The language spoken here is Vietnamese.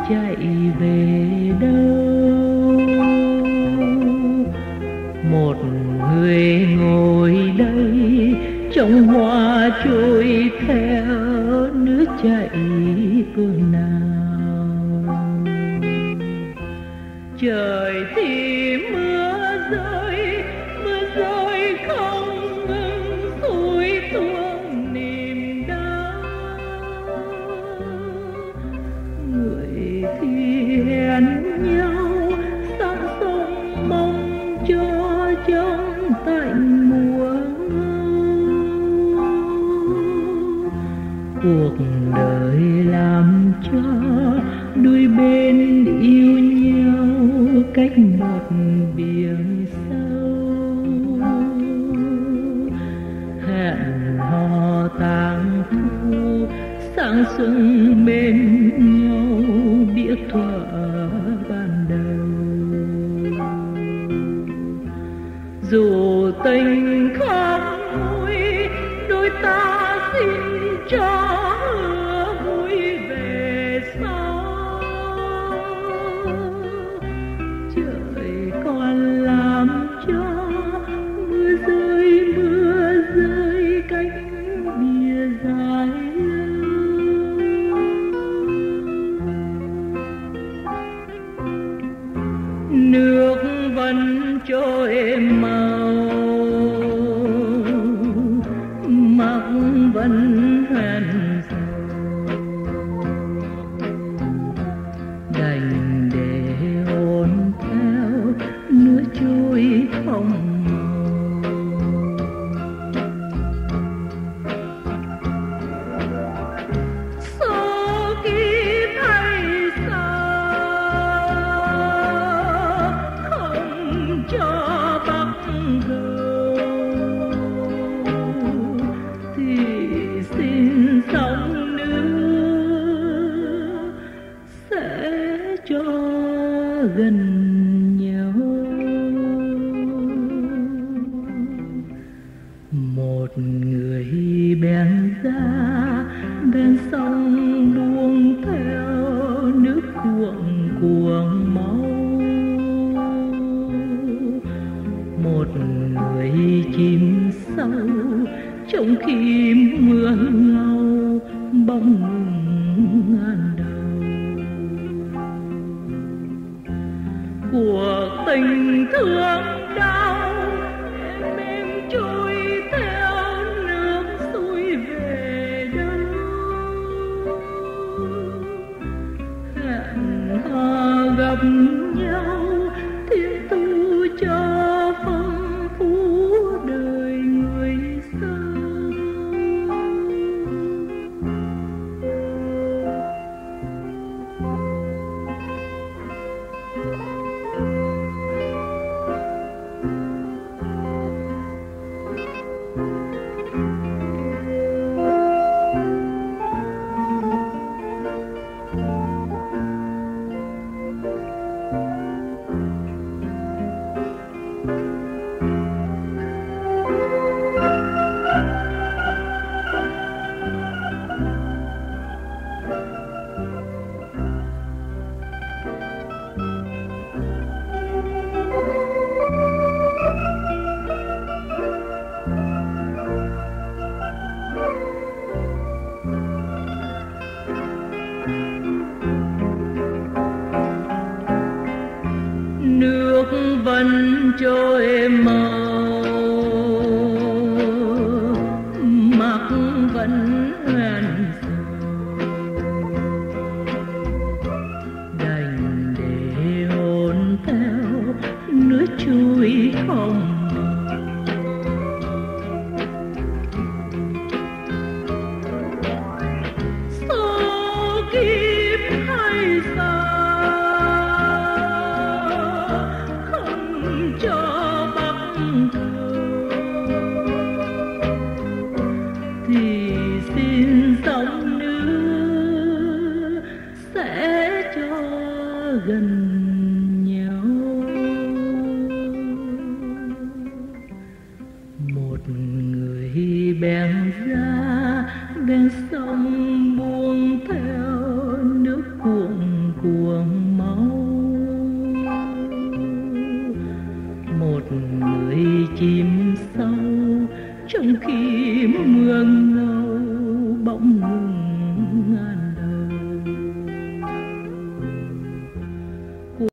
chạy về đâu. Một người ngồi đây trong hoa trôi theo nước chảy phương nào. Trời thì mưa rơi không ngừng xuôi tuôn niềm đau. Người thì hẹn nhau sang sông mong cho trong tạnh mùa ngâu. Cuộc đời làm cho đôi bên yêu nhau cách một biển sâu. Hẹn hò tang thu sang xuân bên nhau biết thuở ban đầu. Dù tình không vui đôi ta xin cho hứa vui về sau. Trời còn làm cho mưa rơi cách bìa dài nước vẫn trôi màu mắt vẫn hoen sầu. Đành để hồn theo nước trôi không màu. Số kiếp hay sao không cho bắt đầu thì xin sống nữa sẽ cho gần nhau. Một người bèn ra bên sông buông theo nước cuộn cuồng máu. Một người chìm sâu trong khi mưa ngâu bóng ngừng ngàn đầu. Cuộc tình thương đau em trôi theo nước xuôi về đâu. Hẹn hò gặp nhau thiên tu cho phong phú đời người sau. Nước vẫn trôi màu mắt vẫn hoen sầu. Đành để hồn theo nước trôi không màu. Số kiếp hay sao cho bắt đầu thì xin sống nữa sẽ cho gần nhau. Một người bèn ra bên sông buông theo nước cuộn cuộn người chìm sâu trong khi mưa ngâu bóng người